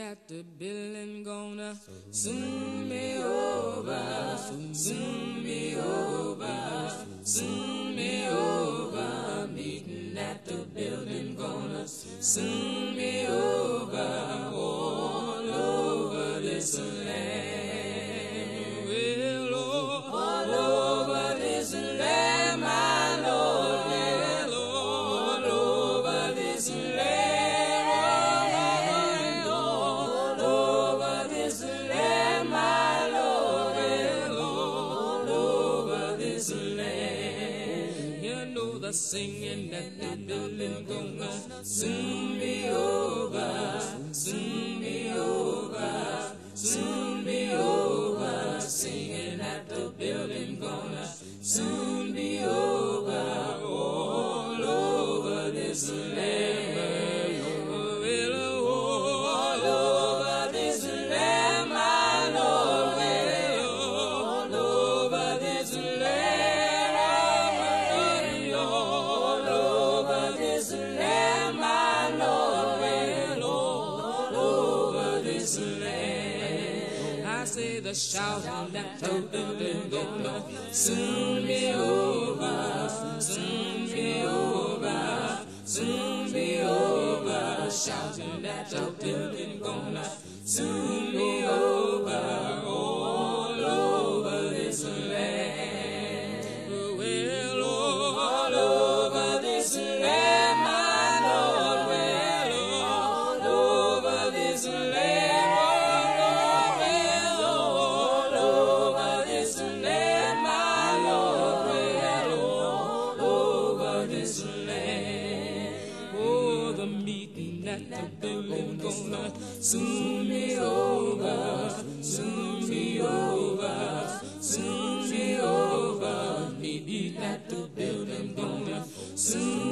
at the building gonna soon be over, soon be over, soon be over. Meeting at the building gonna soon be over, all over this land. Well, Lord, all over this land, my Lord, well, all over this land, all over this land, my Lord, well, all over this land. You know the singing at the building gonna soon be over, soon be over, soon be over. Singing at the building gonna soon be over, all over this land. Well, all over this land, my Lord, well, all over this land, all over this land, my Lord, well, all over this land. I say the shouting at the building gonna soon be over, soon be over, soon be over. Shouting at the building gonna soon be over, all over this land. Well, all over this land, my Lord, well, all over this land, well, all over this land, my Lord, well, all over this land. Oh, the meeting at the building gonna soon be over, soon be over, soon be over. Meeting at the building gonna soon